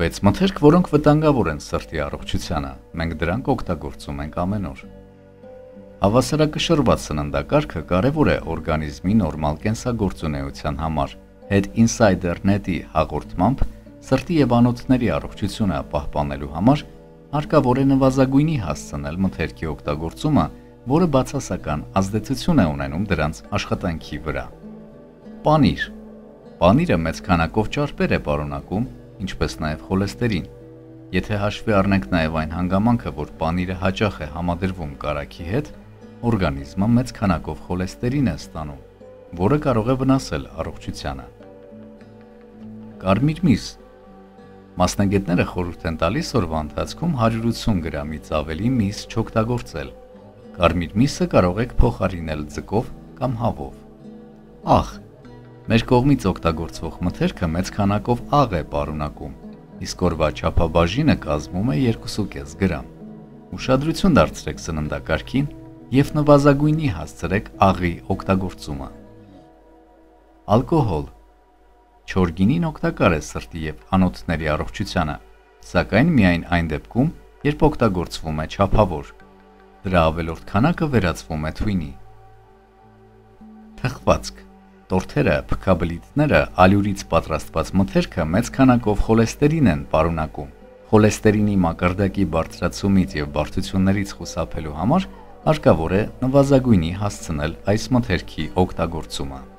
Բայց մթերք, որոնք վտանգավոր են սրտի առողջությանը, մենք դրանք օգտագործում ենք ամեն օր։ Հավասարակշռված սննդակարգը կարևոր է օրգանիզմի նորմալ կենսագործունեության համար։ Head-Insider.net-ի հաղորդմամբ սրտի եւ անոթների առողջությունը պահպանելու համար հարկավոր է նվազագույնի հասցնել մթերքի օգտագործումը, որը բացասական ազդեցություն է ունենում դրանց աշխատանքի վրա։ Պանիր։ Պանիրը մեծ քանակով ճարպեր է պարունակում, ինչպես նաև խոլեստերին։ Եթե հաշվի առնենք նաև այն հանգամանքը, որ պանիրը հաճախ է համադրվում կարագի հետ, օրգանիզմը մեծ քանակով խոլեստերին է ստանում, որը կարող է վնասել առողջությանը։ Կարմիր միս։ Մասնագետները խորհուրդ են տալիս օրվա ընթացքում 180 գրամից ավելի միս չօգտագործել։ Կարմիր միսը կարող եք փոխարինել ձկով կամ հավով։ Աղ։ Մեր կողմից օգտագործվող մթերքը մեծ քանակով աղ է պարունակում, իսկ օրվա չափաբաժինը կազմում է 2.5 գրամ։ Ուշադրություն դարձրեք սննդակարգին և նվազագույնի հասցրեք աղի օգտագործումը։ Ալկոհոլ։ Չոր գինին օգտակար է սրտի և անոթների առողջությանը, սակայն միայն այն դեպքում, երբ օգտագործվում է չափավոր։ Դրա ավելորդ քանակը վերածվում է թույնի։ Թխվածք։ Տորթերը, փքաբլիթները, ալյուրից պատրաստված մթերքը մեծ քանակով խոլեստերին են պարունակում։ Խոլեստերինի մակարդակի բարձրացումից և բարդություններից խուսափելու համար հարկավոր է նվազագույնի հասցնել այս մթերքի օգտագործումը։